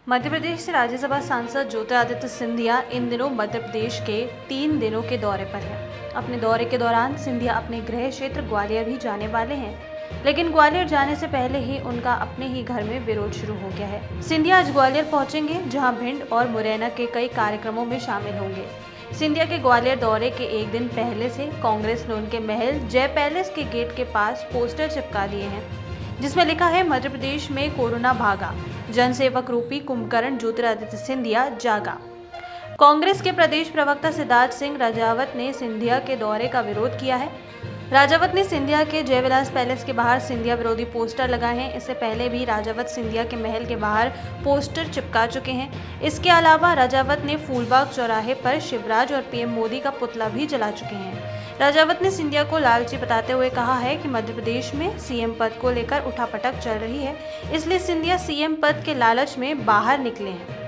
मध्य प्रदेश से राज्यसभा सांसद ज्योतिरादित्य सिंधिया इन दिनों मध्य प्रदेश के 3 दिनों के दौरे पर हैं। अपने दौरे के दौरान सिंधिया अपने गृह क्षेत्र ग्वालियर भी जाने वाले हैं, लेकिन ग्वालियर जाने से पहले ही उनका अपने ही घर में विरोध शुरू हो गया है। सिंधिया आज ग्वालियर पहुंचेंगे, जहां भिंड और मुरैना के कई कार्यक्रमों में शामिल होंगे। सिंधिया के ग्वालियर दौरे के एक दिन पहले से कांग्रेस ने उनके महल जय पैलेस के गेट के पास पोस्टर चिपका दिए हैं, जिसमें लिखा है, मध्य प्रदेश में कोरोना भागा, जनसेवक रूपी कुंभकर्ण ज्योतिरादित्य सिंधिया जागा। कांग्रेस के प्रदेश प्रवक्ता सिद्धार्थ सिंह राजावत ने सिंधिया के दौरे का विरोध किया है। राजावत ने सिंधिया के जयविलास पैलेस के बाहर सिंधिया विरोधी पोस्टर लगाए हैं। इससे पहले भी राजावत सिंधिया के महल के बाहर पोस्टर चिपका चुके हैं। इसके अलावा राजावत ने फूलबाग चौराहे पर शिवराज और पीएम मोदी का पुतला भी जला चुके हैं। राजावत ने सिंधिया को लालची बताते हुए कहा है कि मध्य प्रदेश में सीएम पद को लेकर उठापटक चल रही है, इसलिए सिंधिया सीएम पद के लालच में बाहर निकले हैं।